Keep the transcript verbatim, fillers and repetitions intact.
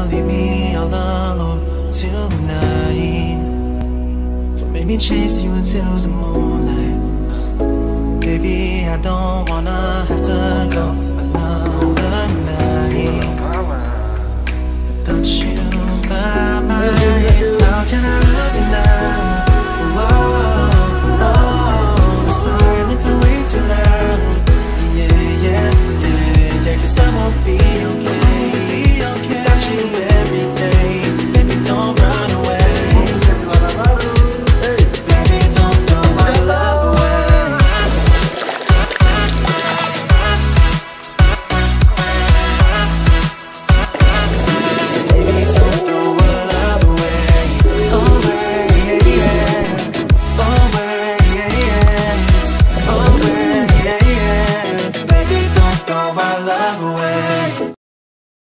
leave me all alone tonight. Don't make me chase you until the moonlight. Baby, I don't wanna have to go.